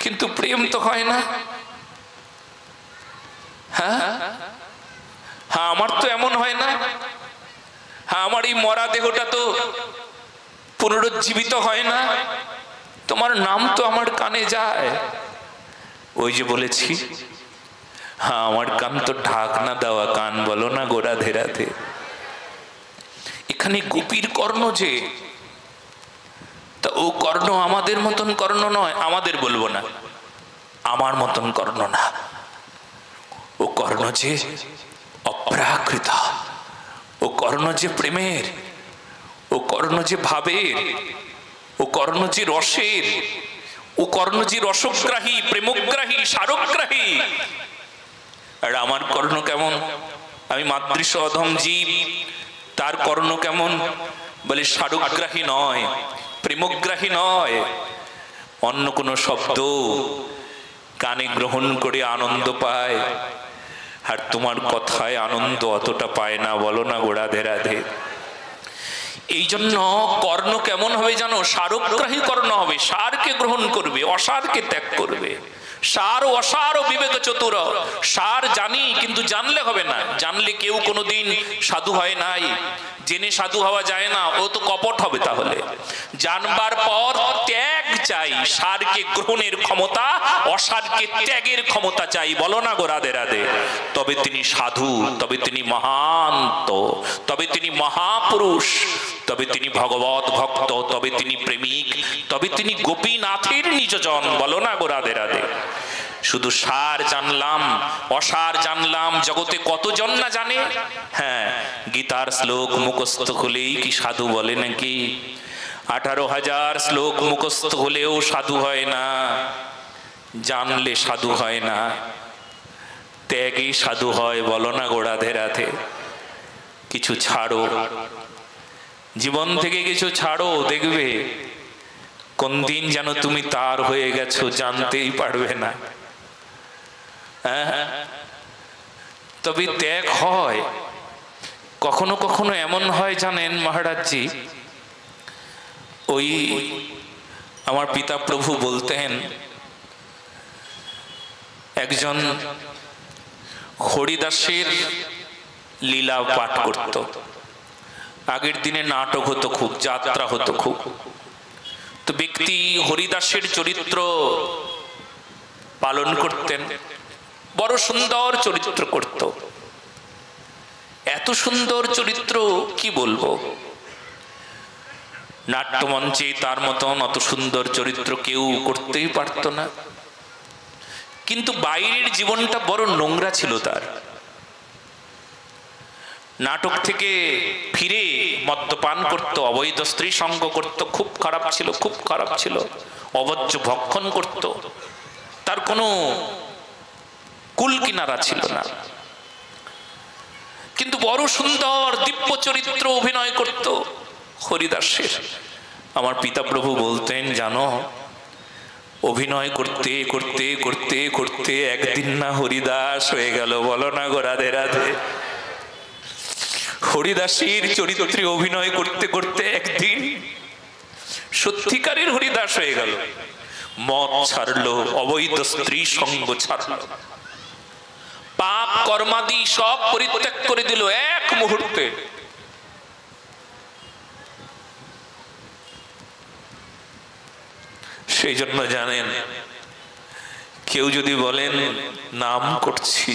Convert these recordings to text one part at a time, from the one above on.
কিন্তু প্রেম তো হয় না। হ্যাঁ হ্যাঁ, আমার তো এমন হয় না। হ্যাঁ, আমার এই মরা দেহটা তো পুনরুজ্জীবিত হয় না। তোমার নাম তো আমার কানে যায়। ওই যে বলেছি, হ্যাঁ আমার কান তো ঢাকনা দেওয়া কান, বলো না গো রাধে রাধে। এখানে গোপীর কর্ণ যে, তা ও কর্ণ আমাদের মতন কর্ণ নয়, আমাদের বলবো না, আমার মতন কর্ণ না। ও কর্ণ যে অপ্রাকৃত, ও কর্ণ যে প্রেমের, ও কর্ণ যে ভাবের, ও কর্ণ যে রসের, ও কর্ণ যে রসগ্রাহী, প্রেমগ্রাহী, সারগ্রাহী। আর আমার কর্ণ কেমন? আমি মাতৃষ অধম জীব, তার কর্ণ কেমন? বলে সারগ্রাহী নয়, প্রেমগ্রাহী নয়, অন্য কোনো শব্দ কানে গ্রহণ করে আনন্দ পায়, আর তোমার কথায় আনন্দ অতটা পায় না, বলো না গো রাধে রাধে। এই জন্য কর্ণ কেমন হবে জানো? সারগ্রাহী কর্ণ হবে, সারকে গ্রহণ করবে, অসারকে ত্যাগ করবে। সার ও অসার ও বিবেক চতুর। সার জানি, কিন্তু জানলে হবে না। জানলে কেউ কোনোদিন সাধু হয় নাই, জেনে সাধু হওয়া যায় না, ও তো কপট হবে। তাহলে জানবার পর ত্যাগ চাই, সারকে গ্রহণের ক্ষমতা, অসারকে ত্যাগের ক্ষমতা চাই, বলো না গো রাধে রাধে। তবে তিনি সাধু, তবে তিনি মহান্ত, তবে তিনি মহাপুরুষ, তবে তিনি ভগবত ভক্ত, তবে তিনি প্রেমিক, তবে তিনি গোপীনাথের নিজজন, বলো না গো রাধে রাধে। শুধু সার জানলাম, অসার জানলাম, জগতে কতজন না জানে। হ্যাঁ, গীতার শ্লোক মুখস্থ হলেই কি সাধু বলে নাকি? 18,000 শ্লোক মুখস্থ হলেও সাধু হয় না, জানলে সাধু হয় না, ত্যাগই সাধু হয়, বলো না গো রাধে রাধে। কিছু ছাড়ো, জীবন থেকে কিছু ছাড়ো, দেখবে কোন দিন যেন তুমি তার হয়ে গেছো, জানতেই পারবে না। তবে ত্যাগ হয়। কখনো কখনো এমন হয় জানেন মহারাজজি, ওই আমার পিতা প্রভু বলতেন, একজন হরিদাসের লীলা পাঠ করত। আগের দিনে নাটক হতো খুব, যাত্রা হতো খুব। তো ব্যক্তি হরিদাসের চরিত্র পালন করতেন, বড় সুন্দর চরিত্র করত। এত সুন্দর চরিত্র কি বলবো, নাট্যমঞ্চে তার মতন অত সুন্দর চরিত্র কেউ করতেই পারত না। কিন্তু বাইরের জীবনটা বড় নোংরা ছিল তার। নাটক থেকে ফিরে মদ্যপান করত, অবৈধ স্ত্রী সঙ্গ করত, খুব খারাপ ছিল, খুব খারাপ ছিল। অবজ্য ভক্ষণ করত, তার কোনো কুল কিনারা ছিল না। কিন্তু বড় সুন্দর দিব্য চরিত্র অভিনয় করত হরিদাসের। আমার পিতা প্রভু বলতেন, জানো, অভিনয় করতে করতে করতে করতে একদিন না হরিদাস হয়ে গেল, বলো না গো রাধে রাধে। হরিদাসের চরিত্রে অভিনয় করতে করতে একদিন সত্যিকারের হরিদাস হয়ে গেল। মদ ছাড়লো, অবৈধ স্ত্রী সঙ্গ ছাড়লো, পাপ কর্মাদি সব পরিত্যাগ করে দিল এক মুহূর্তে। সেই জন্য জানেন, কেউ যদি বলেন নাম করছি,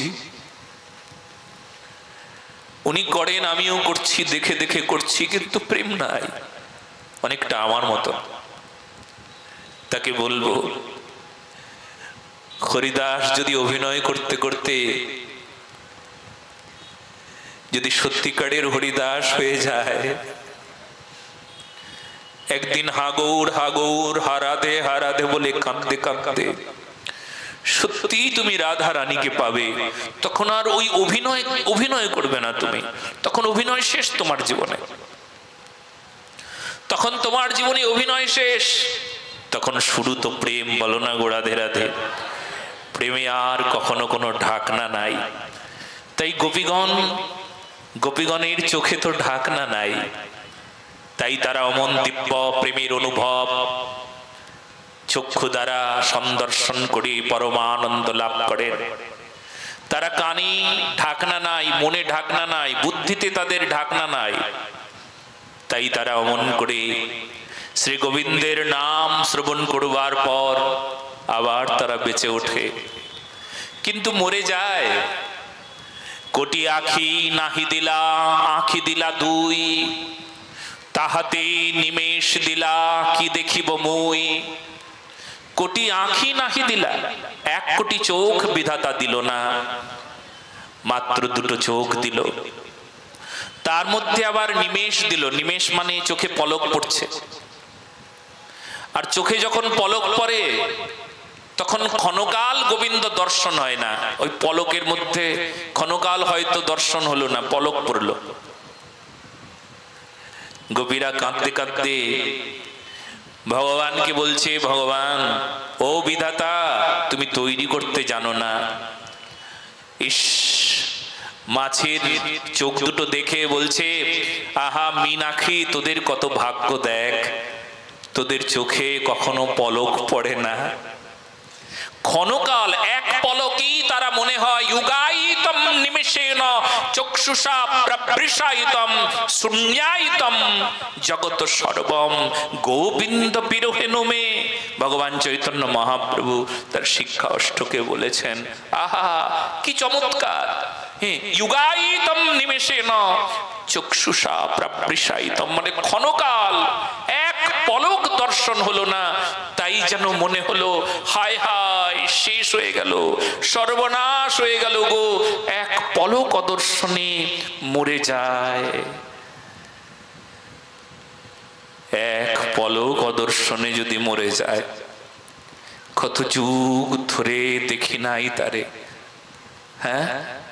উনি করেন, আমিও করছি, দেখে দেখে করছি, কিন্তু প্রেম নাই, অনেকটা আমার মতো। তাকে বলবো, হরিদাস যদি অভিনয় করতে করতে যদি সত্যিকারের হরিদাস হয়ে যায়, একদিন হাগৌর হাগৌর হারাধে হারাধে বলে কাঁদতে কাঁদতে সত্যি তুমি রাধা রানীকে পাবে, তখন আর ওই অভিনয় করবে না তুমি। তখন অভিনয় শেষ তোমার জীবনে, তখন তোমার জীবনে অভিনয় শেষ, তখন শুরু তো প্রেম, বলো না গো রাধে রাধে। প্রেমে আর কখনো কোনো ঢাকনা নাই। তাই গোপীগণের চোখে তো ঢাকনা নাই, তাই তারা অমন দিব্য প্রেমের অনুভব চক্ষু দ্বারা সন্দর্শন করে পরমানন্দ লাভ করেন। তারা কানে ঢাকনা নাই, মনে ঢাকনা নাই, বুদ্ধিতে তাদের ঢাকনা নাই, তাই তারা অমন করে শ্রী গোবিন্দের নাম শ্রবণ করবার পর আবার তারা বেঁচে ওঠে, কিন্তু মরে যায়। কোটি আখি নাহি দিলা, আখি দিলা দুই, তাহাতে নিমেষ দিলা কি দেখিব মুই। কোটি আখি নাহি দিলা, 1 কোটি চোখ বিধাতা দিল না, মাত্র 2টো চোখ দিল। তার মধ্যে আবার নিমেষ দিল, নিমেষ মানে চোখে পলক পড়ছে। আর চোখে যখন পলক পড়ে তখন ক্ষণকাল গোবিন্দ দর্শন হয় না, ওই পলকের মধ্যে ক্ষণকাল হয়তো দর্শন হলো না, পলক পড়লো। গোপীরা কাঁদতে কাঁদতে ভগবানকে বলছে, ভগবান ও বিধাতা, তুমি তৈরি করতে জানো না। ইস, মাছের চোখ দুটো দেখে বলছে, আহা মীনাক্ষী, তোদের কত ভাগ্য, দেখ তোদের চোখে কখনো পলক পড়ে না। ক্ষণকাল 1 পলকেই তারা মনে হয় যুগায়িতম নিমেষেন চক্ষুষা প্রবৃষায়িতম শূন্যায়িতম জগত সর্বম গোবিন্দ বিরহেণু মে। ভগবান চৈতন্য মহাপ্রভু তার শিক্ষা অষ্টকে বলেছেন, আহা কি চমৎকার! যুগায়িতম নিমেষেন চক্ষুষা প্রবৃষায়িতম, মানে ক্ষণকাল 1 পলক দর্শন হলো না, তাই যেন মনে হলো হায় হায় শেষ হয়ে গেল, সর্বনাশ হয়ে গেল গো, 1 পলক অদর্শনে মরে যায়। 1 পলক অদর্শনে যদি মরে যায়, কত যুগ ধরে দেখি নাই তারে, হ্যাঁ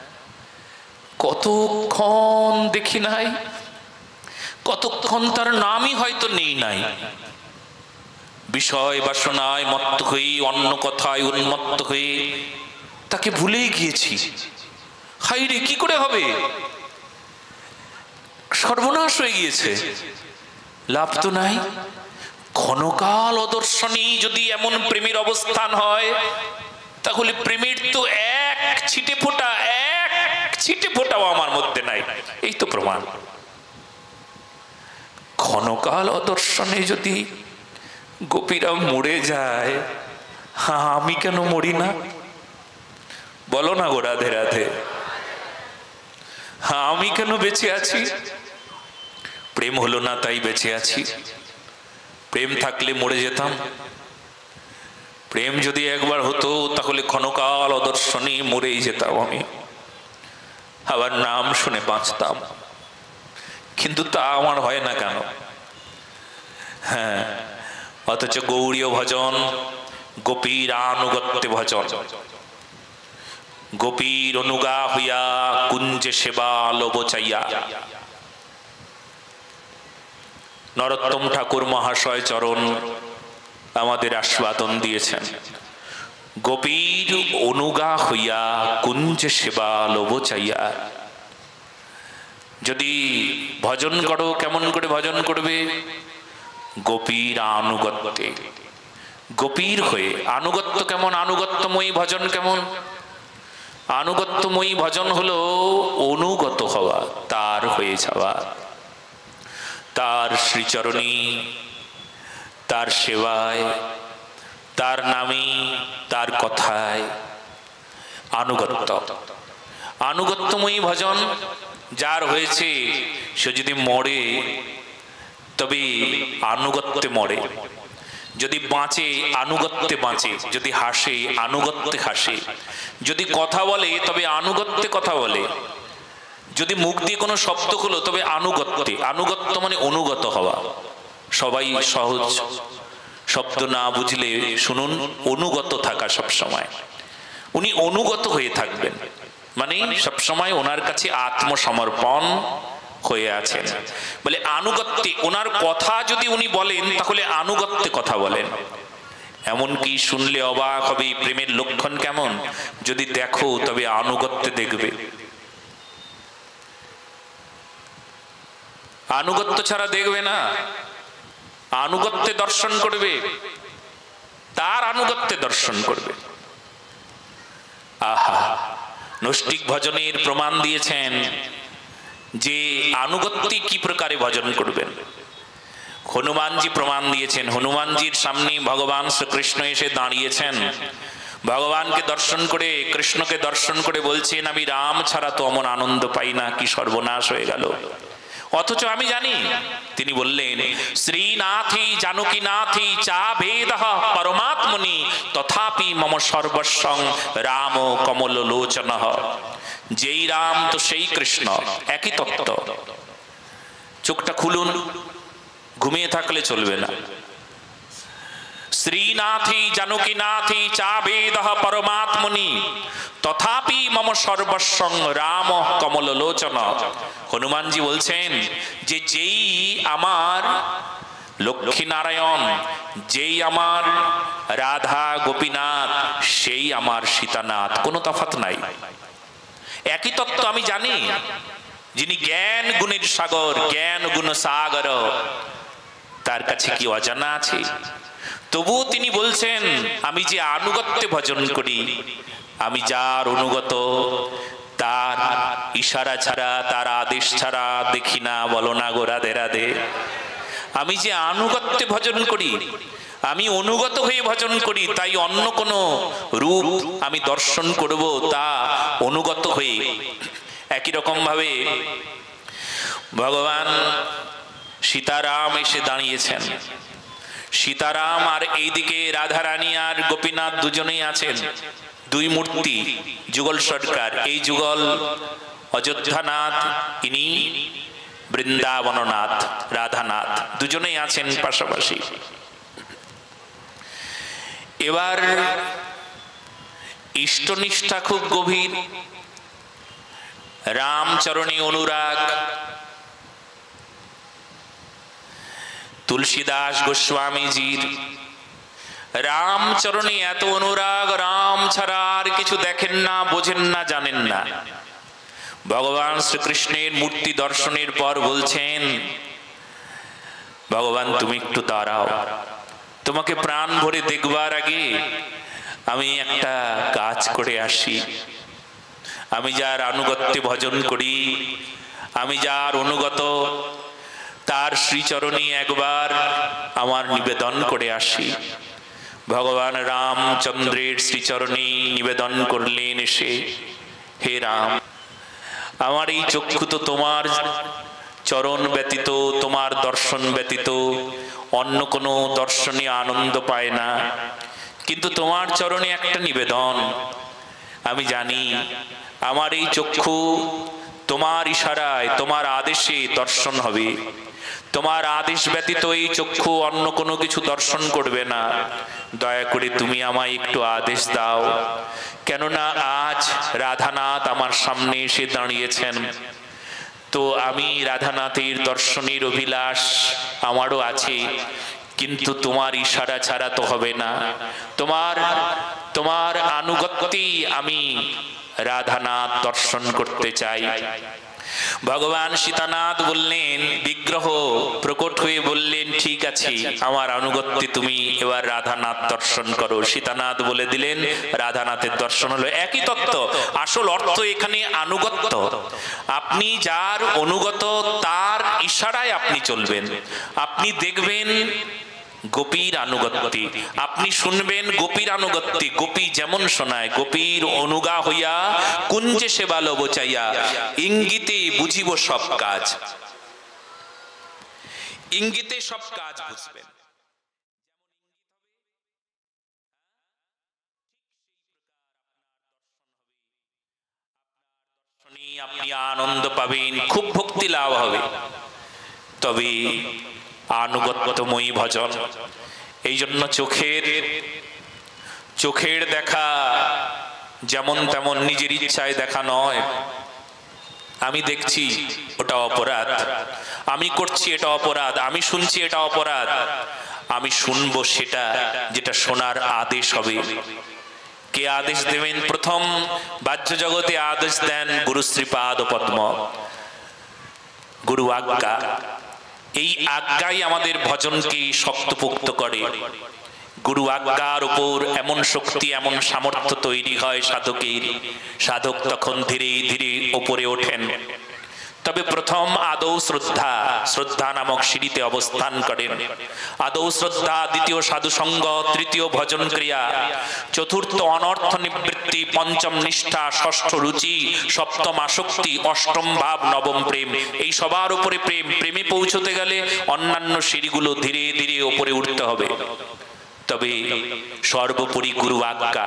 কতক্ষণ দেখি নাই, কতক্ষণ তার নামই হয়তো নেই নাই। বিষয় বাসনায় মত্ত হয়ে, অন্য কথায় উন্মত্ত হয়ে তাকে ভুলেই গিয়েছি। হাই রে, কি করে হবে, সর্বনাশ হয়ে গিয়েছে, লাভ তো নাই। ক্ষণকাল অদর্শনেই যদি এমন প্রেমের অবস্থান হয়, তাহলে প্রেমের তো 1 ছিটে ফোঁটাও আমার মধ্যে নাই, এই তো প্রমাণ। ক্ষণকাল অদর্শনে যদি গোপীরা মরে যায়, আমি কেন মরি না? বলো না গো রাধে রাধে, আমি কেন বেঁচে আছি? প্রেম হলো না তাই বেঁচে আছি। প্রেম থাকলে মরে যেতাম। প্রেম যদি একবার হতো তাহলে ক্ষণকাল অদর্শনে মরেই যেতাম আমি, আবার নাম শুনে বাঁচতাম, কিন্তু তা আমার হয় না কেন? হ্যাঁ, অথচ গৌড়ীয় ভজন গোপীর আনুগত্যে ভজন, গোপীর অনুগা হইয়া কুঞ্জে সেবা লোভ চাইয়া। নরোত্তম ঠাকুর মহাশয় চরণ আমাদের আস্বাদন দিয়েছেন, গোপীর অনুগা হইয়া কুঞ্জে সেবা লোভ চাইয়া। যদি ভজন করো, কেমন করে ভজন করবে? গোপীর আনুগত্যে, গোপীর হয়ে। আনুগত্য কেমন? আনুগত্যময়ী ভজন কেমন? আনুগত্যময়ী ভজন হলো অনুগত হওয়া, তার হয়ে যাওয়া, তার শ্রীচরণী, তার সেবায়, তার নামে, তার কথায় আনুগত্য। আনুগত্যময়ী ভজন যার হয়েছে, সে যদি মরে তবে আনুগত্যে মরে, যদি বাঁচে আনুগত্যে বাঁচে, যদি হাসে আনুগত্যে হাসে, যদি কথা বলে তবে আনুগত্যে কথা বলে, যদি মুখ দিয়ে কোনো শব্দ হলো তবে আনুগত্যে। আনুগত্য মানে অনুগত হওয়া। সবাই সহজ শব্দ না বুঝলে শুনুন, অনুগত থাকা সব সময়। উনি অনুগত হয়ে থাকবেন, মানে সবসময় ওনার কাছে আত্মসমর্পণ হয়ে আছেন বলে আনুগত্যে। ওনার কথা যদি উনি বলেন তাহলে আনুগত্যে কথা বলেন। এমনকি শুনলে অবাক হবে, প্রেমের লক্ষণ কেমন? যদি দেখো তবে আনুগত্যে দেখবে। আনুগত্য ছাড়া দেখবে না, আনুগত্যে দর্শন করবে। তার আনুগত্যে দর্শন করবে। আহা, নৈষ্ঠিক ভজনের প্রমাণ দিয়েছেন যে আনুগত্যে কি প্রকারে ভজন করবেন। হনুমানজি প্রমাণ দিয়েছেন। হনুমানজির সামনে ভগবান শ্রীকৃষ্ণ এসে দাঁড়িয়েছেন। ভগবানকে দর্শন করে, কৃষ্ণকে দর্শন করে বলছেন, আমি রাম ছাড়া তো অমন আনন্দ পাই না, কি সর্বনাশ হয়ে গেল। অথচ আমি জানি। তিনি বললেন, শ্রীনাথি জানকীনাথি চা ভেদ পরমাত্মনি তথাপি মম সর্বস্বং রাম কমল লোচন। যেই রাম তো সেই কৃষ্ণ, একই তত্ত্ব। চোখটা খুলুন, ঘুমিয়ে থাকলে চলবে না। শ্রীনাথি জানকীনাথি চা ভেদ পরমাত্মনি তথাপি মম সর্বস্বং রাম কমল লোচন। হনুমানজি বলছেন যে যেই আমার লক্ষ্মীনারায়ণ, যেই আমার রাধা গোপীনাথ, সেই আমার সীতানাথ, কোনো তফাৎ নাই, একই তত্ত্ব আমি জানি। যিনি জ্ঞান গুণের সাগর, জ্ঞান গুণ সাগর, তার কাছে কি অজানা আছে? তবুও তিনি বলছেন, আমি যে আনুগত্যে ভজন করি, আমি যার অনুগত, তার ইশারা ছাড়া, তার আদেশ ছাড়া দেখি না, বলো না গো রাধে রাধে। আমি যে আনুগত্যে ভজন করি, আমি অনুগত হয়ে ভজন করি, তাই অন্য কোনো রূপ আমি দর্শন করব তা অনুগত হয়ে। একই রকম ভাবে ভগবান সীতারাম এসে দাঁড়িয়েছেন। সীতারাম আর এইদিকে রাধারানী আর গোপীনাথ দুজনেই আছেন। দুই মূর্তি, যুগল সরকার। এই যুগল অযোধ্যানাথ, ইনি বৃন্দাবননাথ, রাধানাথ, দুজনেই আছেন পাশাপাশি। এবার ইষ্টনিষ্ঠা খুব গভীর, রামচরণে অনুরাগ। তুলসীদাস গোস্বামীজির রামচরণে এত অনুরাগ, রাম ছাড়া আর কিছু দেখেন না, বোঝেন না, জানেন না। ভগবান শ্রীকৃষ্ণের মূর্তি দর্শনের পর বলছেন, ভগবান তুমি একটু দাঁড়াও, তোমাকে প্রাণ ভরে দেখবার আগে আমি একটা কাজ করে আসি। আমি যার আনুগত্যে ভজন করি, আমি যার অনুগত, তার শ্রীচরণে একবার আমার নিবেদন করে আসি। ভগবান রামচন্দ্রের শ্রীচরণে নিবেদন করলেন এসে, হে রাম, আমার এই চক্ষু তো তোমার চরণ ব্যতীত, তোমার দর্শন ব্যতীত অন্য কোনো দর্শনে আনন্দ পায় না, কিন্তু তোমার চরণে একটা নিবেদন। আমি জানি আমার এই চক্ষু তোমার ইশারায়, তোমার আদেশে দর্শন হবে। তোমার আদেশ ব্যতীত এই চক্ষু অন্য কোনো কিছু দর্শন করবে না। দয়া করে তুমি আমায় একটু আদেশ দাও, কেননা আজ রাধানাথ আমার সামনে এসে দাঁড়িয়েছেন। তো আমি রাধানাথের দর্শনের অভিলাষ আমারও আছে, কিন্তু তোমার ইশারা ছাড়া তো হবে না। তোমার আনুগত্যেই আমি রাধানাথ দর্শন করতে চাই। ভগবান সীতানাথ বললেন, বিগ্রহ প্রকট হয়ে বললেন, ঠিক আছে, আমার আনুগত্যে তুমি এবার রাধানাথ দর্শন করো। সীতানাথ বলে দিলেন, রাধানাথের দর্শন হলো। একই তত্ত্ব, আসল অর্থ এখানে আনুগত্য। আপনি যার অনুগত, তার ইশারায় আপনি চলবেন। আপনি দেখবেন গোপীর আনুগত্যে, আপনি শুনবেন গোপীর আনুগত্যে। গোপী যেমন শোনায়, গোপীর অনুগা হইয়া কুঞ্জে সেবা লব চাইয়া, ইঙ্গিতে বুঝিব সব কাজ। ইঙ্গিতে সব কাজ বুঝবেন। আপনি আনন্দ পাবেন, খুব ভক্তি লাভ হবে। তবে আনুগত্যময়ী ভজন। এই জন্য চোখের দেখা যেমন তেমন নিজের ইচ্ছায় দেখা নয়। আমি দেখছি ওটা অপরাধ, আমি করছি এটা অপরাধ, আমি শুনছি এটা অপরাধ। আমি শুনবো সেটা যেটা শোনার আদেশ হবে। কে আদেশ দেবেন? প্রথম বাহ্য জগতে আদেশ দেন গুরু শ্রীপাদ পদ্ম, গুরু আজ্ঞা। এই আজ্ঞাই আমাদের ভজনকে শক্তপোক্ত করে। গুরু আজ্ঞার উপর এমন শক্তি, এমন সামর্থ্য তৈরি হয় সাধকের, সাধক তখন ধীরে ধীরে উপরে ওঠেন। তবে প্রথম আদৌ শ্রদ্ধা, শ্রদ্ধা নামক সিঁড়িতে অবস্থান করেন। আদৌ শ্রদ্ধা, দ্বিতীয় সাধুসঙ্গ, তৃতীয় ভজন ক্রিয়া, চতুর্থ অনর্থ নিবৃত্তি, পঞ্চম নিষ্ঠা, ষষ্ঠ রুচি, সপ্তম আসক্তি, অষ্টম ভাব, নবম প্রেম। এই সবার উপরে প্রেম। প্রেমে পৌঁছতে গেলে অন্যান্য সিঁড়িগুলো ধীরে ধীরে উপরে উঠতে হবে। তবে সর্বোপরি গুরু আজ্ঞা।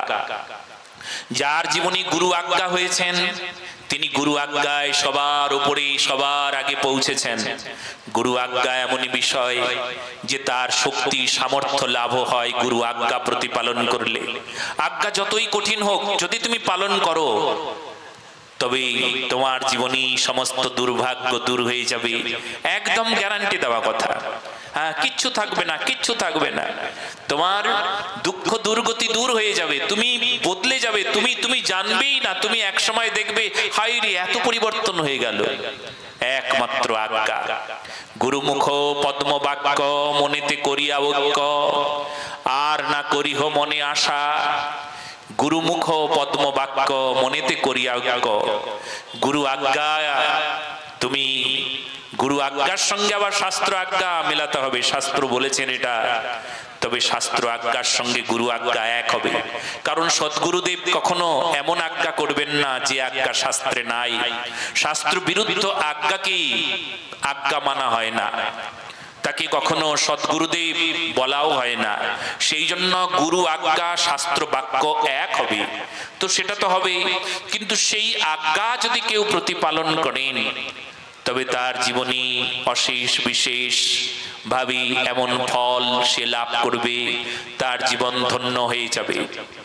যার জীবনে গুরু আজ্ঞা হয়েছেন তিনি গুরু আজ্ঞায় সবার উপরে, সবার আগে পৌঁছেছেন। গুরু আজ্ঞা এমনই বিষয় যে তার শক্তি, সামর্থ্য লাভ হয় গুরু আজ্ঞা প্রতিপালন করলে। আজ্ঞা যতই কঠিন হোক, যদি তুমি পালন করো তবে তোমার জীবনে সমস্ত দুর্ভাগ্য দূর হয়ে যাবে। একদম গ্যারান্টি দেওয়া কথা। হ্যাঁ, কিচ্ছু থাকবে না, কিচ্ছু থাকবে না। তোমার দুঃখ দুর্গতি দূর হয়ে যাবে, তুমি বদলে যাবে, তুমি জানবেই না। তুমি এক সময় দেখবে, হায় রে, এত পরিবর্তন হয়ে গেল। একমাত্র আজ্ঞা। গুরুমুখ পদ্ম বাক্য, মনেতে করিয়া ঐক্য, আর না করিহ মনে আশা। গুরুমুখ পদ্ম বাক্য, মনেতে করিয়া ঐক্য। গুরু আজ্ঞা, তুমি গুরু আজ্ঞার সঙ্গে আবার শাস্ত্র আজ্ঞা মেলাতে হবে। শাস্ত্র বলেছেন এটা, তবে শাস্ত্র আজ্ঞার সঙ্গে গুরু আজ্ঞা এক হবে। কারণ সদ্গুরুদেব কখনো এমন আজ্ঞা করবেন না যে আজ্ঞা শাস্ত্রে নাই। শাস্ত্র বিরুদ্ধ আজ্ঞাকেই আজ্ঞা মানা হয় না, তাকে কখনো সদ্গুরুদেব বলাও হয় না। সেই জন্য গুরু আজ্ঞা শাস্ত্র বাক্য এক হবে। তো সেটা তো হবে, কিন্তু সেই আজ্ঞা যদি কেউ প্রতিপালন করেন তবে তার জীবনে অশেষ বিশেষ ভাবে এমন ফল সে লাভ করবে, তার জীবন ধন্য হয়ে যাবে।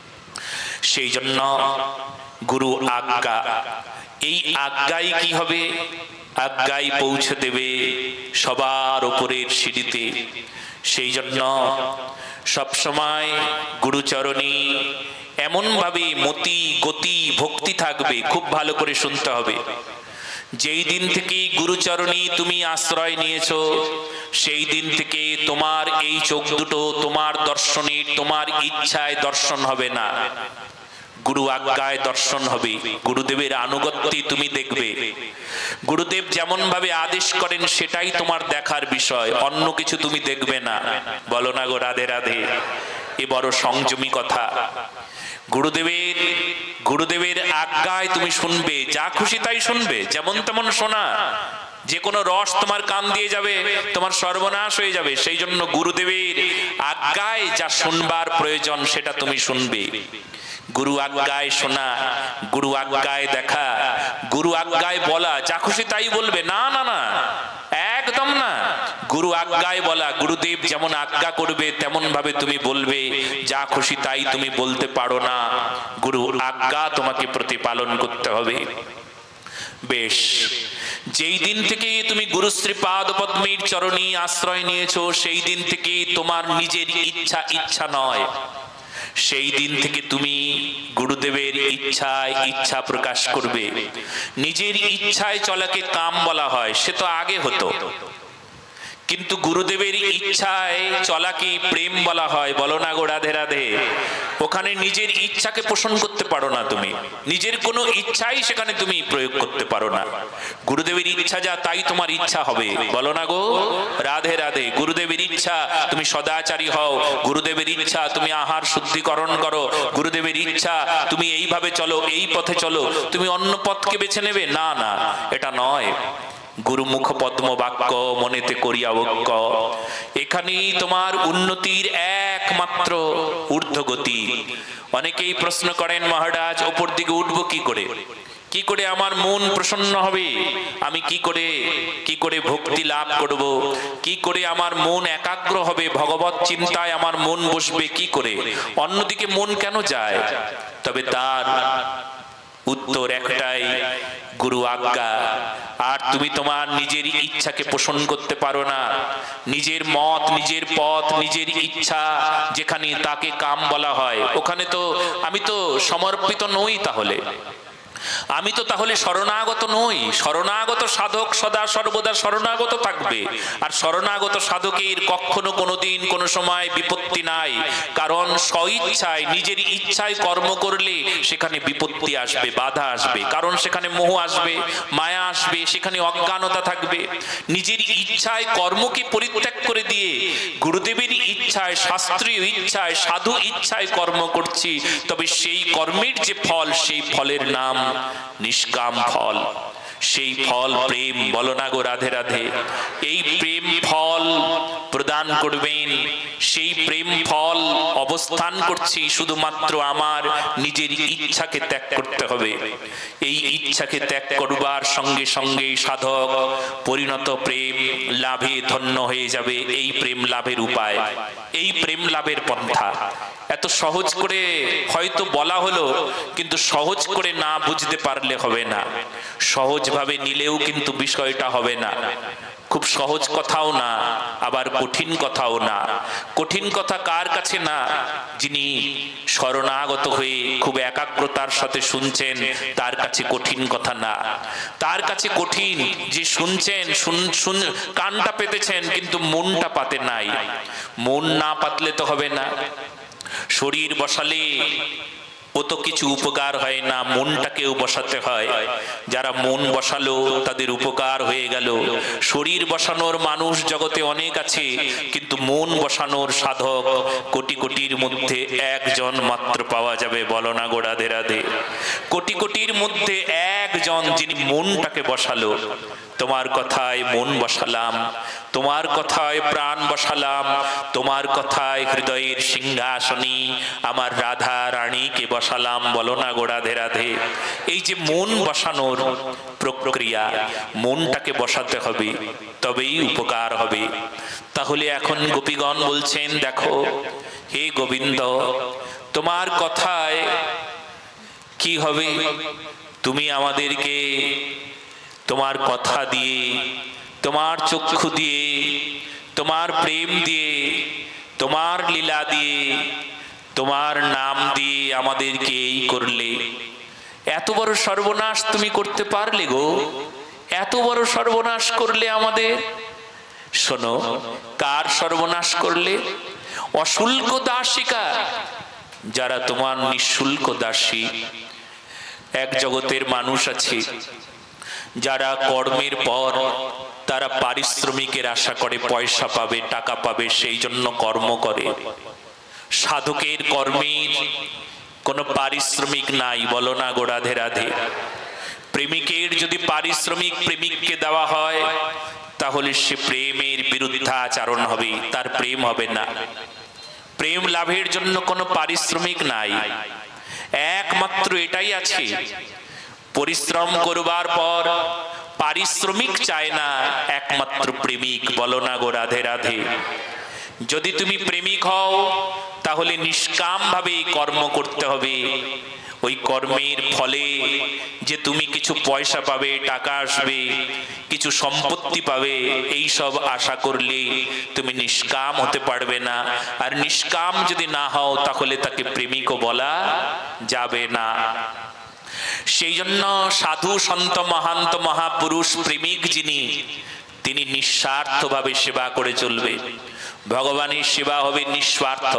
সেই জন্য গুরু আজ্ঞা, এই আজ্ঞাই কি হবে? আজ্ঞাই পৌঁছে দেবে সবার উপরের সিঁড়িতে। সেই জন্য সবসময় গুরুচরণে এমন ভাবে মতি, গতি, ভক্তি থাকবে। খুব ভালো করে শুনতে হবে। যেই দিন থেকে গুরুচরণে তুমি আশ্রয় নিয়েছো, সেই দিন থেকে তোমার এই চোখ দুটো তোমার দর্শনে, তোমার ইচ্ছায় দর্শন হবে না, গুরু আজ্ঞায় দর্শন হবে। গুরুদেবের আনুগত্যে তুমি দেখবে। গুরুদেব যেমন ভাবে আদেশ করেন সেটাই তোমার দেখার বিষয়, অন্য কিছু তুমি দেখবে না। বলো না গো রাধে রাধে। এ বড় সংযমী কথা। গুরুদেবের আজ্ঞায় তুমি শুনবে, যা খুশি তাই শুনবে, যেমন তেমন শোনা। যে কোনো রস তোমার কান দিয়ে যাবে, তোমার সর্বনাশ হয়ে যাবে। সেই জন্য গুরুদেবের আজ্ঞায় যা শুনবার প্রয়োজন সেটা তুমি শুনবে। গুরু আজ্ঞায় শোনা, গুরু আজ্ঞায় দেখা, গুরু আজ্ঞায় বলা, যা খুশি তাই বলবে না, না না, একদম না। গুরু আজ্ঞায় বলা, গুরুদেব যেমন আজ্ঞা করবে তেমন ভাবে তুমি বলবে, যা খুশি তাই তুমি বলতে পারো না। গুরু আজ্ঞা তোমাকে প্রতিপালন করতে হবে। বেশ, যেই দিন থেকে তুমি গুরুশ্রী পাদ পদ্মের চরণে আশ্রয় নিয়েছো, সেই দিন থেকে তোমার নিজের ইচ্ছা নয়, সেই দিন থেকে তুমি গুরুদেবের ইচ্ছায় ইচ্ছা প্রকাশ করবে। নিজের ইচ্ছায় চলাকে কাম বলা হয়, সে তো আগে হতো, কিন্তু গুরুদেবের ইচ্ছায় চলাকে প্রেম বলা হয়। বলো না গো রাধে রাধে। ওখানে নিজের ইচ্ছাকে পোষণ করতে পারো না তুমি, নিজের কোনো ইচ্ছাই সেখানে তুমি প্রয়োগ করতে পারো না। গুরুদেবের ইচ্ছা যা তাই তোমার ইচ্ছা হবে। বলো না গো রাধে রাধে। গুরুদেবের ইচ্ছা তুমি সদাচারী হও, গুরুদেবের ইচ্ছা তুমি আহার শুদ্ধিকরণ করো, গুরুদেবের ইচ্ছা তুমি এইভাবে চলো, এই পথে চলো, তুমি অন্য পথকে বেছে নেবে না, না, এটা নয়। গুরুমুখ পদ্ম বাক্য, মনেতে করিয়া ঐক্য, এখানেই তোমার উন্নতির একমাত্র ঊর্ধ্বগতি। অনেকেই প্রশ্ন করেন, মহারাজ ওপর দিকে উঠবো কি করে? কি করে আমার মন প্রসন্ন হবে? আমি কি করে ভক্তি লাভ করব? কি করে আমার মন একাগ্র হবে? ভগবত চিন্তায় আমার মন বসবে কি করে? অন্যদিকে মন কেন যায়? তবে তার উত্তর একটাই, গুরু আজ্ঞা। আর তুমি তোমার নিজের ইচ্ছাকে পোষণ করতে পারো না। নিজের মত, নিজের পথ, নিজের ইচ্ছা যেখানে, তাকে কাম বলা হয়। ওখানে তো আমি তো সমর্পিত নই। তাহলে আমি তো তাহলে শরণাগত নই। শরণাগত সাধক সদা সর্বদা শরণাগত থাকবে, আর শরণাগত সাধকের কখনো কোনোদিন কোনো সময় বিপত্তি নাই। কারণ স্বইচ্ছায় নিজের ইচ্ছায় কর্ম করলে সেখানে বিপত্তি আসবে, বাধা আসবে, কারণ সেখানে মোহ আসবে, মায়া আসবে, সেখানে অজ্ঞানতা থাকবে। নিজের ইচ্ছায় কর্মকে পরিত্যাগ করে দিয়ে গুরুদেবের ইচ্ছায়, শাস্ত্রীয় ইচ্ছায়, সাধু ইচ্ছায় কর্ম করছি, তবে সেই কর্মের যে ফল, সেই ফলের নাম নিষ্কাম ফল। সেই ফল প্রেম। বলো না গো রাধে রাধে। এই প্রেম ফল প্রদান করবেন। সেই প্রেম ফল অবস্থান করছি শুধুমাত্র আমার নিজের ইচ্ছাকে ত্যাগ করতে হবে। এই ইচ্ছাকে ত্যাগ করবার সঙ্গে সঙ্গে সাধক পরিণত প্রেম লাভে ধন্য হয়ে যাবে। এই প্রেম লাভের উপায়, এই প্রেম লাভের পন্থা এত সহজ করে হয়তো বলা হলো, কিন্তু সহজ করে না বুঝতে পারলে হবে না। সহজভাবে নিলেও কিন্তু বিষয়টা হবে না। খুব সহজ কথাও না, আবার কঠিন কথাও না। কঠিন কথা কার কাছে না? যিনি শরণাগত হয়ে খুব একাগ্রতার সাথে শুনছেন, তার কাছে কঠিন কথা না। তার কাছে কঠিন যে শুনছেন, কানটা পেতেছেন কিন্তু মনটা পাতে নাই। মন না পাতলে তো হবে না। শরীর বসালে ও তো কিছু উপকার হয় না, মনটাকেও বসাতে হয়। যারা মন বসালো তাদের উপকার হয়ে গেল। শরীর বসানোর মানুষ জগতে অনেক আছে, কিন্তু মন বসানোর সাধক কোটি কোটির মধ্যে একজন মাত্র পাওয়া যাবে। বলো না গো রাধে রাধে। কোটি কোটির মধ্যে একজন যিনি মনটাকে বসালো। তোমার কথায় মন বসালাম, তোমার কথায় প্রাণ বসালাম, তোমার কথায় হৃদয়ের সিংহাসনে আমার রাধা রানীকে বসালাম। বলো না গো রাধে রাধে। এই যে মন বসানোর প্রক্রিয়া, মনটাকে বসাতে হবে, তবেই উপকার হবে। তাহলে এখন গোপীগণ বলছেন, দেখো হে গোবিন্দ, তোমার কথায় কি হবে? তুমি আমাদেরকে তোমার কথা দিয়ে, তোমার চক্ষু দিয়ে, তোমার প্রেম দিয়ে, তোমার লীলা দিয়ে, তোমার নাম দিয়ে আমাদেরকে এই করলে। এত বড় সর্বনাশ তুমি করতে পারলে গো? এত বড় সর্বনাশ করলে আমাদের। শোনো, কার সর্বনাশ করলে? অশুল্ক দাসিকা, যারা তোমার নিঃশুল্ক দাসী। এক জগতের মানুষ আছে যারা কর্মের পর তারা পারিশ্রমিকের আশা করে, পয়সা পাবে, টাকা পাবে, সেই জন্য কর্ম করে। সাধকের কর্মের কোনো পারিশ্রমিক নাই। বলো না গো রাধে রাধে। প্রেমিকের যদি পারিশ্রমিক প্রেমিককে দেওয়া হয়, তাহলে সে প্রেমের বিরুদ্ধাচরণ হবে, তার প্রেম হবে না। প্রেম লাভের জন্য কোনো পারিশ্রমিক নাই। একমাত্র এটাই আছে, পরিশ্রম করবার পর পারিশ্রমিক চায় না একমাত্র প্রেমিক। বলো না গো রাধে রাধে। যদি তুমি প্রেমিক হও, তাহলে নিষ্কাম ভাবে কর্ম করতে হবে। ওই কর্মের ফলে যে তুমি কিছু পয়সা পাবে, টাকা আসবে, কিছু সম্পত্তি পাবে, এই সব আশা করলে তুমি নিষ্কাম হতে পারবে না। আর নিষ্কাম যদি না হও, তাহলে তাকে প্রেমিকও বলা যাবে না। সেই জন্য সাধু সন্ত মহান্ত মহাপুরুষ প্রেমিক যিনি, তিনি নিঃস্বার্থভাবে সেবা করে চলবে। ভগবানের সেবা হবে নিঃস্বার্থ।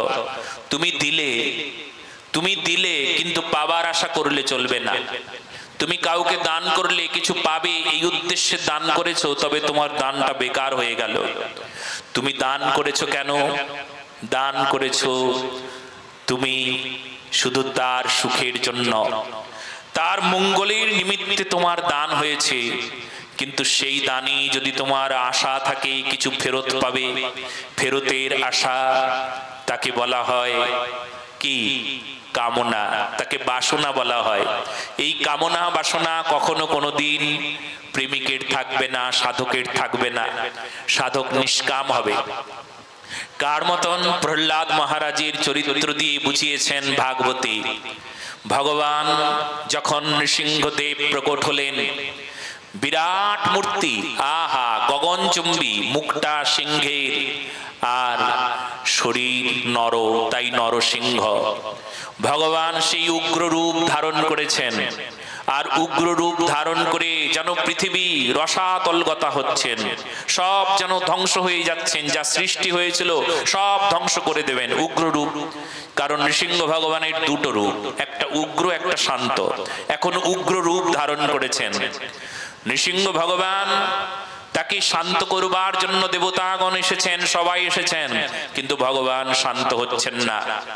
তুমি দিলে কিন্তু পাবার আশা করলে চলবে না। তুমি কাউকে দান করলে কিছু পাবে এই উদ্দেশ্যে দান করেছো, তবে তোমার দানটা বেকার হয়ে গেল। তুমি দান করেছো কেন? দান করেছো তুমি শুধু তার সুখের জন্য, তার মঙ্গলের নিমিত্তে তোমার দান হয়েছে। কিন্তু সেই দানে যদি তোমার আশা থাকে কিছু ফেরত পাবে, ফেরতের আশা, তাকে বলা হয় কি? কামনা। তাকে বাসনা বলা হয়। এই কামনা বাসনা কখনো কোনোদিন প্রেমিকের থাকবে না, সাধকের থাকবে না। সাধক নিষ্কাম হবে। কার মতন? প্রহ্লাদ মহারাজের চরিত্র দিয়ে বুঝিয়েছেন ভাগবতী। ভগবান যখন নৃসিংহদেব প্রকট হলেন, বিরাট মূর্তি, আহা গগনচুম্বী, মুখটা সিংহের আর শরীর নর, তাই নরসিংহ। ভগবান সেই উগ্র রূপ ধারণ করেছেন। আর উগ্র রূপ ধারণ করে যেন পৃথিবী রসাতলগতা হচ্ছেন, সব যেন ধ্বংস হয়ে যাচ্ছেন, যা সৃষ্টি হয়েছিল সব ধ্বংস করে দেবেন উগ্র রূপ। কারণ নৃসিংহ ভগবানের দুটো রূপ, একটা উগ্র একটা শান্ত। এখন উগ্র রূপ ধারণ করেছেন নৃসিংহ ভগবান, তাকে শান্ত করবার জন্য দেবতাগণ এসেছেন, সবাই এসেছেন, কিন্তু ভগবান শান্ত হচ্ছেন না।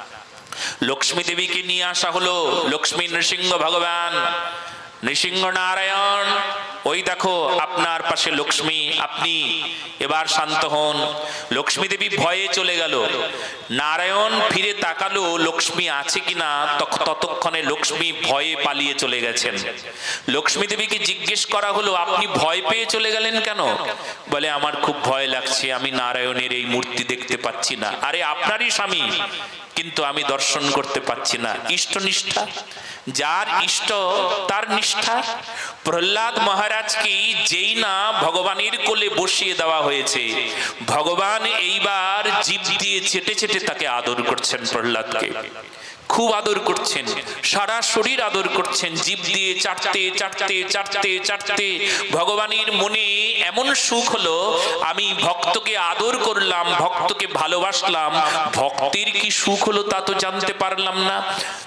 লক্ষ্মী দেবীকে নিয়ে আসা হলো, লক্ষ্মী নৃসিংহ ভগবান, নৃসিংহ নারায়ণ, ওই দেখো আপনার পাশে লক্ষ্মী, আপনি এবার শান্ত হন। লক্ষ্মী দেবী ভয়ে চলে গেল। নারায়ণ ফিরে তাকালো লক্ষ্মী আছে কিনা, ততক্ষণে লক্ষ্মী ভয়ে পালিয়ে চলে গেছেন। লক্ষ্মী দেবীকে জিজ্ঞেস করা হলো, আপনি ভয় পেয়ে চলে গেলেন কেন? বলে, আমার খুব ভয় লাগছে, আমি নারায়ণের এই মূর্তি দেখতে পাচ্ছি না। আরে আপনারই স্বামী, কিন্তু আমি দর্শন করতে পাচ্ছি না। ইষ্টনিষ্ঠা, যার ইষ্ট তার নিষ্ঠা। প্রহ্লাদ মহারাজকে যেই না ভগবানের কোলে বসিয়ে দেওয়া হয়েছে, ভগবান এইবার জিভ দিয়ে চেটে চেটে তাকে আদর করছেন। প্রহ্লাদকে খুব আদর করছেন, সারা শরীর আদর করছেন, জিভ দিয়ে চাটতে চাটতে চাটতে চাটতে ভগবানের মনে এমন সুখ হলো, আমি ভক্তকে আদর করলাম, ভক্তকে ভালোবাসলাম, ভক্তের কি সুখ হলো তা তো জানতে পারলাম না।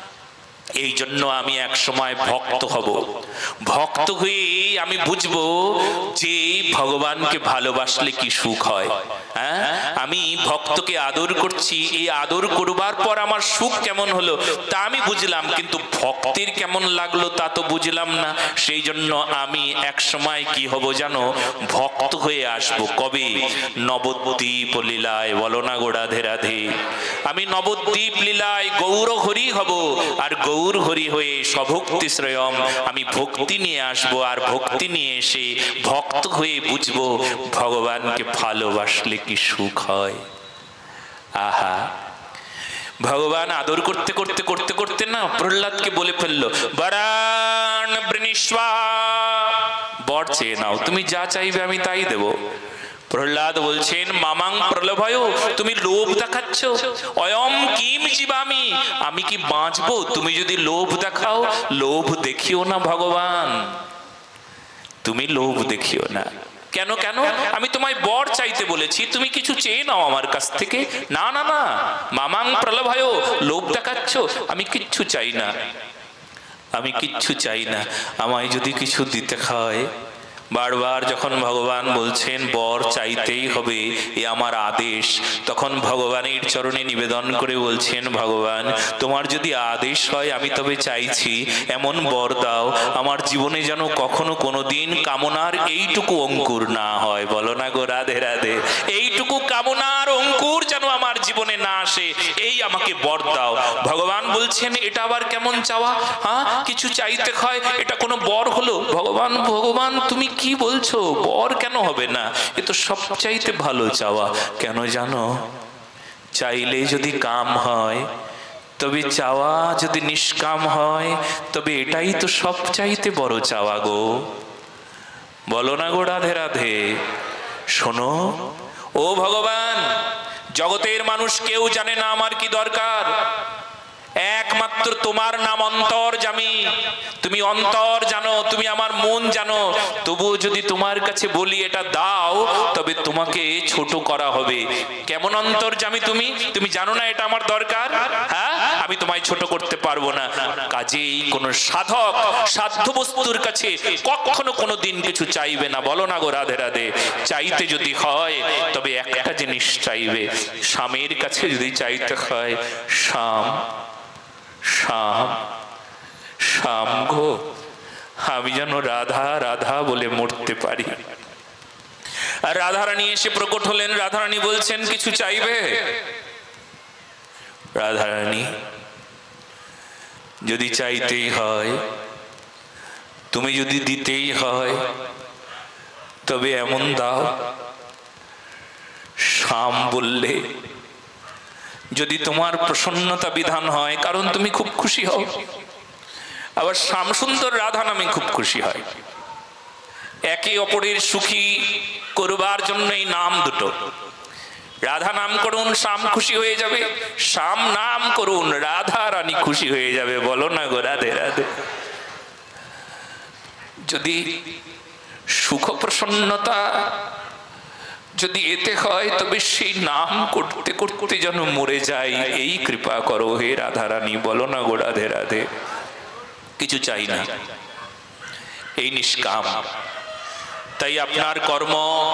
এই জন্য আমি এক সময় ভক্ত হব, ভক্ত হয়ে আমি বুঝবো যে ভগবানকে ভালোবাসলে কি সুখ হয়। হ্যাঁ, আমি ভক্তকে আদর করছি, এই আদর করবার পর আমার সুখ কেমন হলো তা আমি বুঝলাম, কিন্তু ভক্তের কেমন লাগলো তা তো বুঝলাম না। সেই জন্য আমি এক সময় কি হব জানো, ভক্ত হয়ে আসবো। কবে? নবদ্বীপ লীলায়। বলো না গো রাধে রাধে। আমি নবদ্বীপ লীলায় গৌর হরি হব, আর গৌর হরি হয়ে স্বভক্তি শ্রেয়ম আমি ভক্তি নিয়ে আসব, আর ভক্তি নিয়ে এসে ভক্ত হয়ে বুঝবো ভগবানকে ভালোবাসলে কি সুখ হয়। আহা, ভগবান আদর করতে করতে করতে করতে না প্রহ্লাদকে বলে ফেললো, বরান বৃণীষ্বা, বর চেয়ে নাও, তুমি যা চাইবে আমি তাই দেব। প্রহ্লাদ বলছেন, মামাং প্রলোভয়, তুমি লোভ দেখাচ্ছ। অয়ম কিম জীবামি, আমি কি বাঁচবো তুমি যদি লোভ দেখাও? লোভ দেখিও না ভগবান, তুমি লোভ দেখিও না। কেন কেন? আমি তোমায় বর চাইতে বলেছি, তুমি কিছু চেয়ে নাও আমার কাছ থেকে। না না না, মামাং প্রলোভয়, লোভ দেখাচ্ছ, আমি কিচ্ছু চাই না, আমি কিচ্ছু চাই না, আমায় যদি কিছু দিতে হয়। বারবার যখন ভগবান বলছেন বর চাইতেই হবে, এ আমার আদেশ, তখন ভগবানের চরণে নিবেদন করে বলছেন, ভগবান তোমার যদি আদেশ হয় আমি তবে চাইছি এমন বর দাও, আমার জীবনে যেন কখনো কোনোদিন কামনার এইটুকু অঙ্কুর না হয়। বলো না গো রাধে রাধে। এইটুকু কামনার অঙ্কুর যেন আমার জীবনে না আসে, এই আমাকে বর দাও। ভগবান বলছেন, এটা আবার কেমন চাওয়া? হ্যাঁ, কিছু চাইতে হয়, এটা কোনো বর হলো? ভগবান ভগবান তুমি কি বলছো? বর কেন হবে না? এ তো সবচাইতে ভালো চাওয়া। কেন জানো? চাইলে যদি কাম হয়, তবে চাওয়া যদি নিষ্কাম হয়, তবে এটাই তো সবচাইতে বড় চাওয়া গো। বলো না গো রাধে রাধে। শোনো ও ভগবান, জগতের মানুষ কেউ জানে না আমার কি দরকার, একমাত্র তোমার নাম অন্তর্যামী। তুমি অন্তর জানো, তুমি আমার মন জানো। তবুও যদি তোমার কাছে বলি এটা দাও, তবে তোমাকে ছোট করা হবে। কেমন অন্তর্যামী তুমি? তুমি জানো না এটা আমার দরকার? হ্যাঁ, আমি তোমায় ছোট করতে পারবো না। কাজেই কোন সাধক সাধ্য বস্তুর কাছে কখনো কোনো দিন কিছু চাইবে না। বলো না গো রাধে রাধে। চাইতে যদি হয় তবে একটা জিনিস চাইবে, স্বামীর কাছে যদি চাইতে হয়, শ্যাম শ্যাম শ্যাম গো, আমি যেন রাধা রাধা বলে মরতে পারি। আর রাধারানী এসে প্রকট হলেন। রাধারানী বলছেন, কিছু চাইবে? রাধারানী, যদি চাইতেই হয়, তুমি যদি দিতেই হয়, তবে এমন দাও। শ্যাম বললে, যদি তোমার প্রসন্নতা বিধান হয়, কারণ তুমি খুব খুশি হও। আবার শ্যাম সুন্দর রাধা নামে খুব খুশি হয়। একে অপরের সুখী করবার জন্য এই নাম দুটো। রাধা নাম করুন, শ্যাম খুশি হয়ে যাবে। শ্যাম নাম করুন, রাধা রানী খুশি হয়ে যাবে। বলো না গো রাধে রাধে। যদি সুখ প্রসন্নতা যদি এতে হয়, তবে সেই নাম করতে করতে যেন মরে যাই, এই কৃপা করো হে রাধারানী। বলো না গো রাধে রাধে। কিছু চাই না, এই নিষ্কাম। তাই আপনার কর্ম,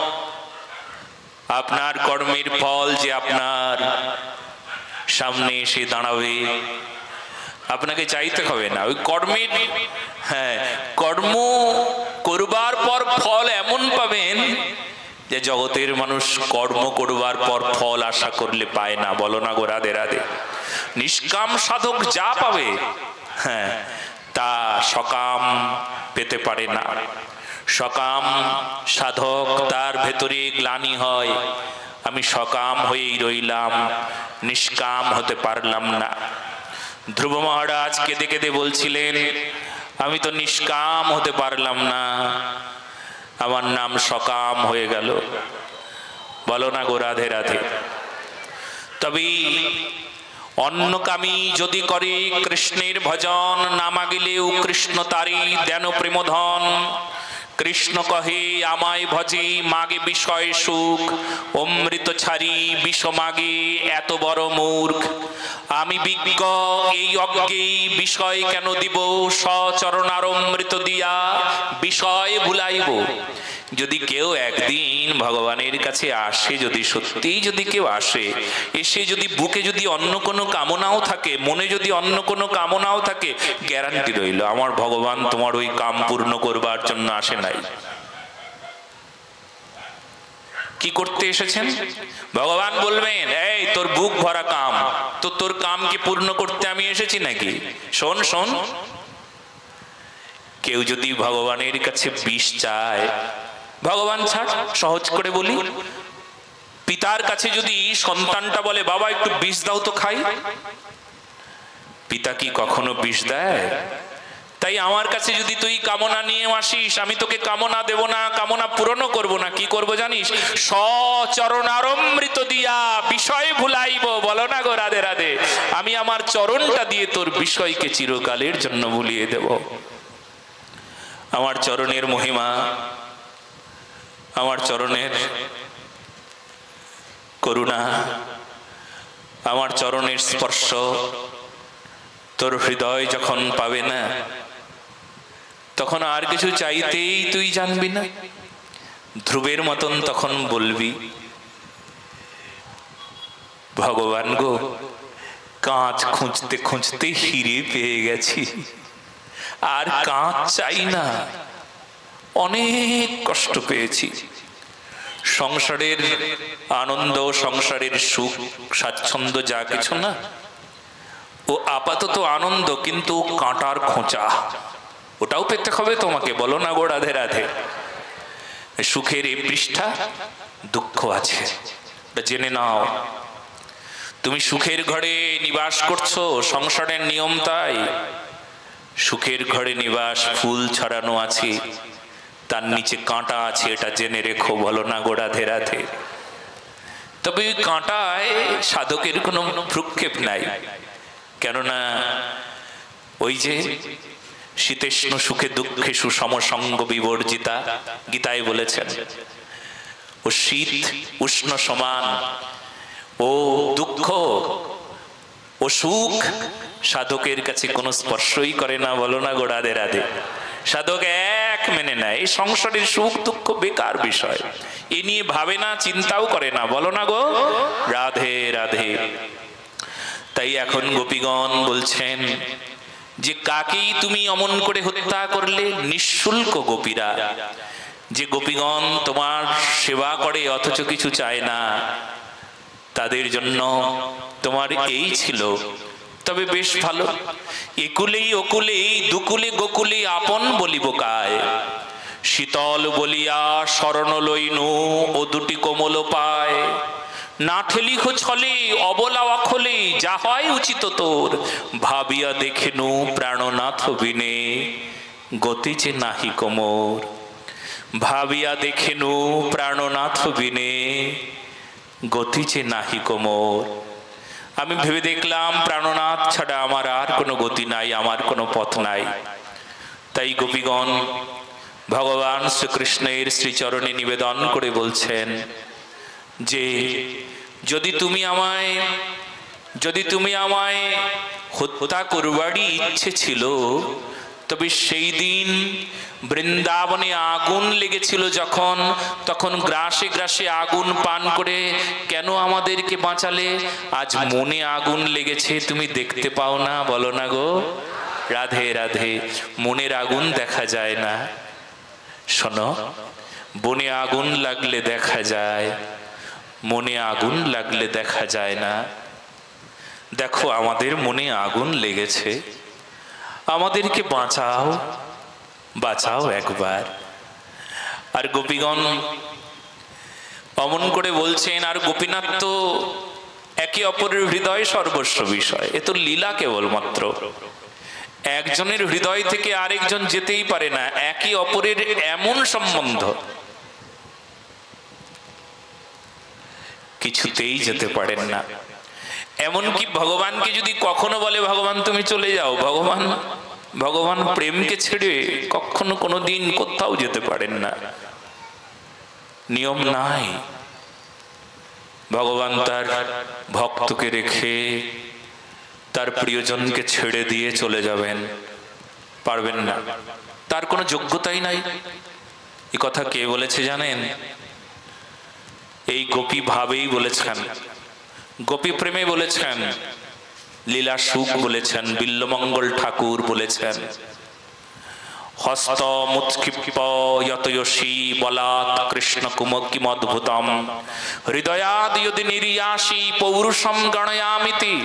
আপনার কর্মের ফল যে আপনার সামনে এসে দাঁড়াবে, আপনাকে চাইতে হবে না। ওই কর্মের, হ্যাঁ, কর্ম করবার পর ফল এমন পাবেন যে জগতের মানুষ কর্ম করবার পর ফল আশা করলে পায় না। বলো না গো রাধে রাধে। নিষ্কাম সাধক যা পাবে, হ্যাঁ, তা সকাম পেতে পারে না। সকাম সাধক তার ভেতরে গ্লানি হয়, আমি সকাম হয়েই রইলাম, নিষ্কাম হতে পারলাম না। ধ্রুব মহারাজ কেঁদে কেঁদে বলছিলেন, আমি তো নিষ্কাম হতে পারলাম না, আমার নাম সকাম হয়ে গেল। বলো না গো রাধে রাধে। তবে অন্নকামী যদি করে কৃষ্ণের ভজন, না মাগিলেও কৃষ্ণ তারি দেন প্রেমধন। কৃষ্ণ কহে আমায় ভজে, মাগে বিষয় সুখ, অমৃত ছাড়ি বিষ মাগে, এত বড় মূর্খ। আমি বিজ্ঞ এই অজ্ঞে, বিষয় কেন দিব, সচরণার অমৃত দিয়া বিষয় ভুলাইব। যদি কেউ একদিন ভগবানের কাছে আসে, যদি সত্যিই যদি কেউ আসে, এসে যদি বুকে যদি অন্য কোনো কামনাও থাকে, মনে যদি অন্য কোনো কামনাও থাকে, গ্যারান্টি রইল আমার ভগবান তোমার ওই কাম পূর্ণ করবার জন্য আসে নাই। কি করতে এসেছেন? ভগবান বলবেন, এই তোর বুক ভরা কাম, তো তোর কাম কি পূর্ণ করতে আমি এসেছি নাকি? শোন শোন, কেউ যদি ভগবানের কাছে বিষ চায়, ভগবান ছাড়, সহজ করে বলি, পিতার কাছে যদি সন্তানটা বলে বাবা একটু বিষ দাও তো খাই, পিতা কি কখনো বিষ দেয়? তাই আমার কাছে যদি তুই কামনা নিয়ে আসিস, আমি তোকে কামনা দেব না, কামনা পূরণও করব না। কি করব জানিস? সচরণারমৃত দিয়া বিষয় ভুলাইব। বলো না গো রাধে রাধে। আমি আমার চরণটা দিয়ে তোর বিষয়কে চিরকালের জন্য ভুলিয়ে দেব। আমার চরণের মহিমা, আমার চরণের করুণা, আমার চরণের স্পর্শ তোর হৃদয় যখন পাবে না, তখন আর কিছু চাইতেই তুই জানবি না। ধ্রুবের মতন তখন বলবি, ভগবান গো, কাঁচ খুঁজতে খুঁজতে হিরে পেয়ে গেছি, আর কাঁচ চাই না, অনেক কষ্ট পেয়েছি। সংসারের আনন্দ, সংসারের সুখ স্বাচ্ছন্দ্য যা কিছু না, ও আপাতত আনন্দ, কিন্তু কাঁটার খোঁচা, ওটাও পেতে হবে তোমাকে। বলো না গো রাধে রাধে। সুখের এই পৃষ্ঠা, দুঃখ আছে, জেনে নাও। তুমি সুখের ঘরে নিবাস করছো, সংসারের নিয়ম তাই। সুখের ঘরে নিবাস, ফুল ছড়ানো আছে, তার নিচে কাঁটা আছে, এটা জেনে রেখো। বলো না গো রাধে রাধে। তবে ওই কাঁটায় সাধকের কোনো ভ্রুক্ষেপ নাই, কেননা ওই যে শীতেষ্ণ সুখে দুঃখে সুষম সঙ্গ বিবর্জিতা, গীতায় বলেছেন। ও শীত উষ্ণ সমান, ও দুঃখ ও সুখ সাধকের কাছে কোনো স্পর্শই করে না। বলো না গো রাধে রাধে। সাধক এক মেনে নেয়, এই সংসারের সুখ দুঃখ বেকার বিষয়, এ নিয়ে ভাবে না, চিন্তাও করে না। বলো না গো রাধে রাধে। তাই এখন গোপীগণ বলছেন যে কাকেই তুমি অমন করে হত্যা করলে? নিঃশুল্ক গোপীরা, যে গোপীগণ তোমার সেবা করে অথচ কিছু চায় না, তাদের জন্য তোমার এই ছিল। তবে বেশ ভালো, একুলেই ওকুলেই দুকুলে গোকুলে আপন বলিব কায়। শীতল বলিয়া শরণ লইনু, ও দুটি কোমল পায়। না ঠেলিখ ছলে অবলা অখলে, যা হয় উচিত তোর। ভাবিয়া দেখেনু প্রাণনাথ বিনে, গতি যে নাহি কোমর। ভাবিয়া দেখেনু প্রাণনাথ বিনে, গতি যে নাহি কোমর। আমি ভেবে দেখলাম প্রাণনাথ ছাড়া আমার আর কোনো গতি নাই, আমার কোনো পথ নাই। তাই গোপীগণ ভগবান শ্রীকৃষ্ণের শ্রীচরণে নিবেদন করে বলছেন যে যদি তুমি আমায় হত্যা করবারই ইচ্ছে ছিল, তবে সেই দিন বৃন্দাবনে আগুন লেগেছিল তখন গ্রাসে গ্রাসে আগুন পান করে কেন আমাদেরকে বাঁচালে? আজ মনে আগুন লেগেছে, তুমি দেখতে পাও না? বলো না গো। রাধে রাধে। মনের আগুন দেখা যায় না। শোনো, বনে আগুন লাগলে দেখা যায়, মনে আগুন লাগলে দেখা যায় না। দেখো, আমাদের মনে আগুন লেগেছে, আমাদেরকে বাঁচাও, বাঁচাও একবার। আর গোপীগণ অমন করে বলছেন। আর গোপীনাথ তো একে অপরের হৃদয় সর্বস্ব বিষয়, এ তো লীলা কেবলমাত্র। একজনের হৃদয় থেকে আরেকজন যেতেই পারে না, একে অপরের এমন সম্বন্ধ, কিছুতেই যেতে পারেন না। এমনকি ভগবানকে যদি কখনো বলে ভগবান তুমি চলে যাও, ভগবান প্রেমকে ছেড়ে কখনো কোনোদিন কোথাও যেতে পারেন না, নিয়ম নাই। ভগবান তার ভক্তকে রেখে তার প্রিয়জনকে ছেড়ে দিয়ে চলে যাবেন? পারবেন না, তার কোনো যোগ্যতাই নাই। এই কথা কে বলেছে জানেন? এই গোপী ভাবেই বলেছেন, গোপী প্রেমে বলেছেন, লীলা সুখ বলেছেন, বিল্লমঙ্গল ঠাকুর বলেছেন, হস্তমুৎক্ষিপ্য যতয়সী বলাৎ কৃষ্ণ কিমদ্ভুতম হৃদয়াদ যদি নির্যাসী পৌরুষম গণয়ামিতি।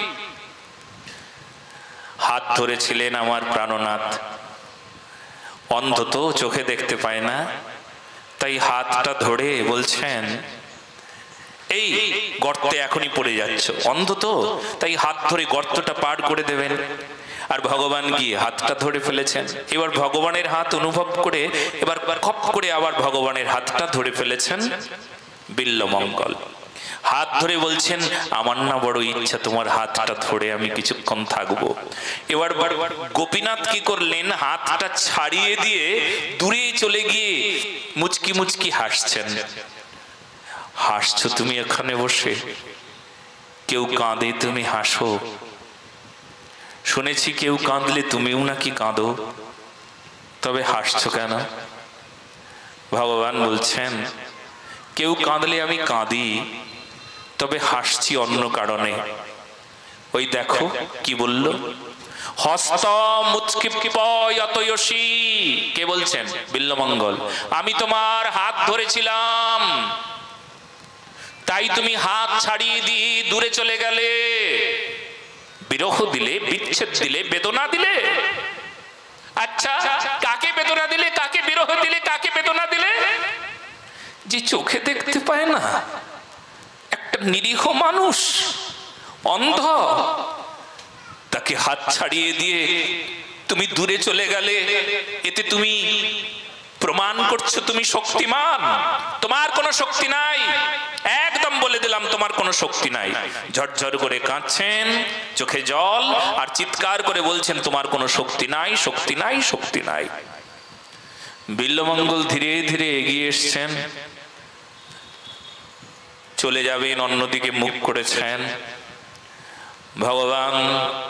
হাত ধরেছিলেন আমার প্রাণনাথ। অন্ধ তো, চোখে দেখতে পায় না, তাই হাতটা ধরে বলছেন এই গর্তে এখনই পড়ে যাচ্ছ। অন্ধ তো, তাই হাত ধরে গর্তটা পার করে দেবেন। আর ভগবান গিয়ে হাতটা ধরে ফেলেছেন। এবার ভগবানের হাত অনুভব করে এবার খপ করে আবার ভগবানের হাতটা ধরে ফেলেছেন বিল্লমঙ্গল। হাত ধরে বলছেন আমার না বড় ইচ্ছা তোমার হাতটা ধরে আমি কিছুক্ষণ থাকবো। এবার গোপীনাথ কি করলেন? হাতটা ছাড়িয়ে দিয়ে দূরে চলে গিয়ে মুচকি মুচকি হাসছেন। হাসছো তুমি এখানে বসে, কেউ কাঁদে তুমি হাসো। শুনেছি কেউ কাঁদলে তুমিও নাকি কাঁদো, তবে হাসছো কেন? ভগবান বলছেন কেউ কাঁদলে আমি কাঁদি, তবে হাসছি অন্য কারণে। ওই দেখো কি বলল, হস্তমুৎক্ষিপ্যয়তয়সী। কে বলছেন? বিল্লমঙ্গল। আমি তোমার হাত ধরেছিলাম, তাই তুমি হাত ছাড়িয়ে দিয়ে দূরে চলে গেলে। বিরহ দিলে, বিচ্ছেদ দিলে, বেদনা দিলে। আচ্ছা, কাকে বেদনা দিলে, কাকে বিরহ দিলে, কাকে বেদনা দিলে? যে চোখে দেখতে পায় না, একটা নিরীহ মানুষ, অন্ধ, তাকে হাত ছাড়িয়ে দিয়ে তুমি দূরে চলে গেলে। এতে তুমি প্রমাণ করছো তুমি শক্তিমান। তোমার কোনো শক্তি নাই, একদম বলে দিলাম তোমার কোনো শক্তি নাই। ঝরঝর করে কাঁদছেন, চোখে জল, আর চিৎকার করে বলছেন তোমার কোনো শক্তি নাই, শক্তি নাই, শক্তি নাই। বিল্লমঙ্গল ধীরে ধীরে এগিয়ে এসছেন, চলে যাবেন, অন্যদিকে মুখ করেছেন। ভগবান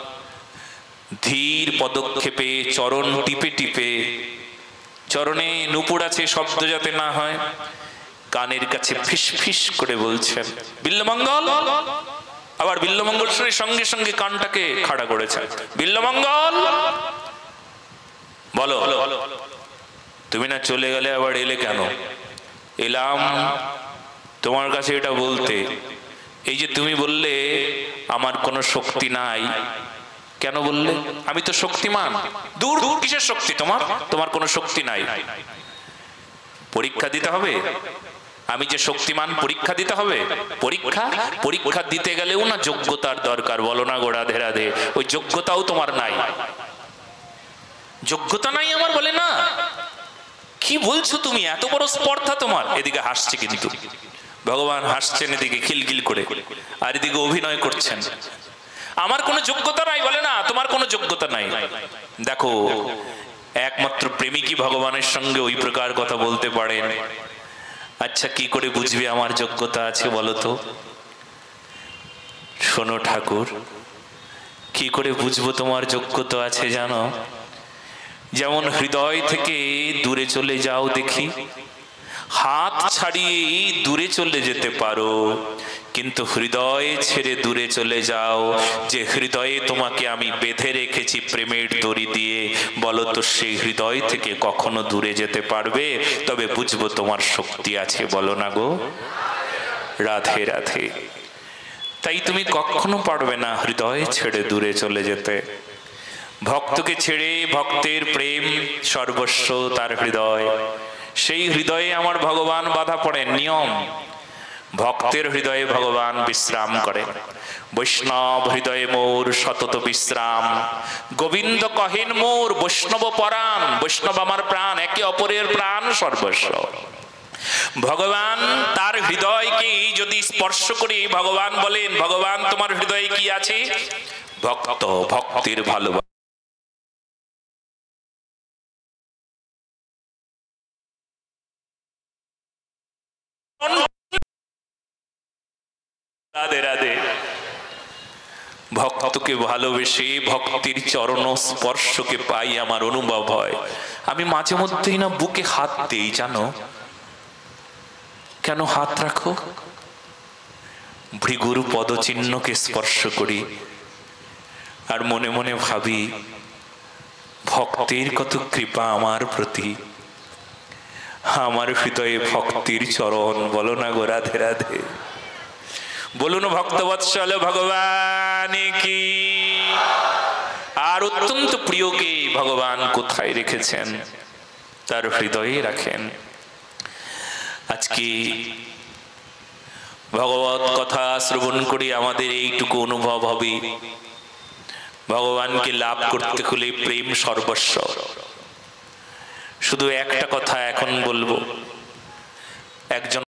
ধীর পদক্ষেপে চরণ টিপে টিপে, চরণে নুপুর আছে শব্দ যাতে না হয়, কানের কাছে ফিস ফিস করে বলছেন বিল্লমঙ্গল। আবার বিল্লমঙ্গল শুনে সঙ্গে সঙ্গে কানটাকে খাড়া করেছেন। বিল্লমঙ্গল বলো, তুমি না চলে গেলে আবার এলে কেন? এলাম তোমার কাছে এটা বলতে। এই যে তুমি বললে আমার কোনো শক্তি নাই, কেন বললে? আমি তো শক্তিমান। দূর, কিসের শক্তি তোমার? তোমার কোনো শক্তি নাই। পরীক্ষা দিতে হবে, আমি যে শক্তিমান পরীক্ষা দিতে হবে। পরীক্ষা দিতে গেলেও না যোগ্যতার দরকার। বলো না গো রাধে রাধে। ওই যোগ্যতাও তোমার নাই। যোগ্যতা নাই আমার, বলে না। কি বলছো তুমি? এত বড় স্পর্ধা তোমার। এদিকে হাসছে, কিন্তু ভগবান হাসছেন এদিকে খিলখিল করে, আর এদিকে অভিনয় করছেন। আমার কোনো যোগ্যতা নাই, বলে না তোমার কোনো যোগ্যতা নাই। দেখো একমাত্র প্রেমিকই ভগবানের সঙ্গে ওই প্রকার কথা বলতে পারেন। আচ্ছা, কি করে বুঝবে আমার যোগ্যতা আছে বলো তো? শোনো ঠাকুর, কি করে বুঝবো তোমার যোগ্যতা আছে জানো? যেমন হৃদয় থেকে দূরে চলে যাও দেখি, হাত ছাড়িয়ে দূরে চলে যেতে পারো, কিন্তু হৃদয় ছেড়ে দূরে চলে যাও, যে হৃদয়ে তোমাকে আমি বেঁধে রেখেছি প্রেমের দড়ি দিয়ে, বলো তো সেই হৃদয় থেকে কখনো দূরে যেতে পারবে? তবে বুঝবো তোমার শক্তি আছে, বলো না গো? রাধে রাধে। তাই তুমি কখনো পারবে না হৃদয় ছেড়ে দূরে চলে যেতে। ভক্তকে ছেড়ে, ভক্তের প্রেম সর্বস্ব তার হৃদয়, সেই হৃদয়ে আমার ভগবান বাধা পড়েন। নিয়ম, ভক্তের হৃদয়ে ভগবান বিশ্রাম করেন। বৈষ্ণব হৃদয়ে মোর সতত বিশ্রাম, গোবিন্দ কহেন মোর বৈষ্ণব পরাণ। বৈষ্ণব আমার প্রাণ, একে অপরের প্রাণ সর্বস্ব। ভগবান তার হৃদয়কে যদি স্পর্শ করে, ভগবান বলেন, ভগবান তোমার হৃদয়ে কি আছে? ভক্ত, ভক্তির ভালোবাসা। রাধে রাধে। ভক্তকে ভালোবেসে ভক্তির চরণ স্পর্শকে পাই, আমার অনুভব হয়। আমি মাঝে মধ্যেই না বুকে হাত দেই, জানো কেন হাত রাখো? ভৃগুর পদচিহ্নকে স্পর্শ করি, আর মনে মনে ভাবি ভক্তের কত কৃপা আমার প্রতি। আমার হৃদয়ে ভক্তির চরণ, বলো না গো? রাধে রাধে। বলুন ভক্তবৎসল ভগবান কি। আর অত্যন্ত প্রিয়কে ভগবান কোথায় রেখেছেন? তার হৃদয়ে রাখেন। আজকে ভগবত কথা শ্রবণ করি আমাদের এইটুকু অনুভব হবে, ভগবানকে লাভ করতে হলে প্রেম সর্বস্ব। শুধু একটা কথা এখন বলবো, একজন